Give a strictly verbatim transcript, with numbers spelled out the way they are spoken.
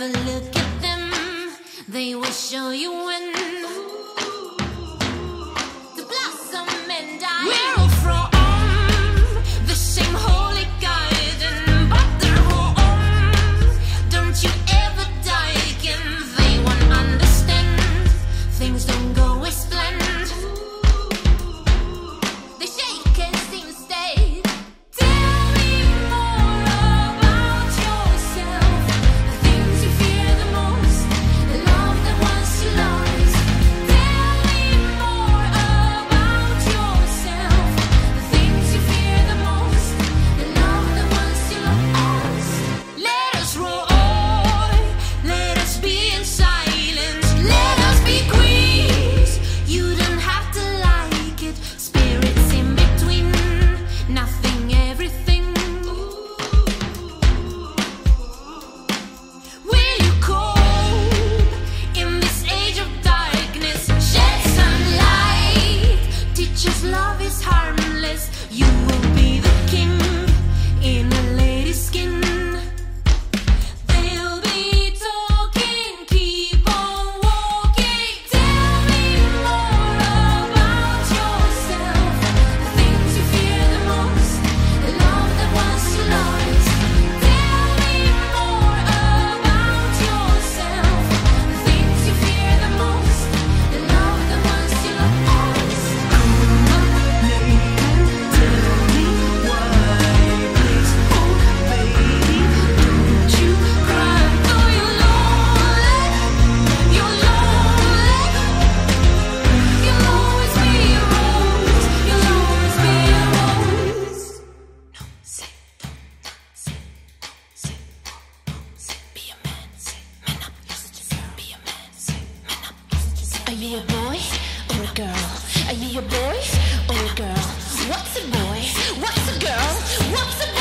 a look at them, they will show you when to blossom and die. We're all from the same holy garden, but their home, don't you ever die again. They won't understand, things don't go as planned. They shake and seem to stay. Tell me more about yourself, the things you fear the most, the love that once you lost. Tell me more about yourself, the things you fear the most, the love that once you lost. Let us roar, let us be in silence, let us be queens. You don't have to like it, spirits in between, nothing, everything. Will you cope in this age of darkness? Shed some light, teach us love is harmless. You will be the king in a lady's skin. They'll be talking, keep on walking. Tell me more about yourself, the things you fear the most, the love that once you lost. Tell me more about yourself, the things you fear the most, the love that once you lost. Come on, lady, tell me why. Please, oh baby, don't you cry. Though you're lonely, you're lonely, you'll always be a rose, you'll always be a rose. No, say, don't, not say, say, say, be a man, say, man up, listen to girl, be a man, say, man up, listen to girl. Are you a boy or a girl? Are you a boy or a girl? What's a boy? What's a girl? What's a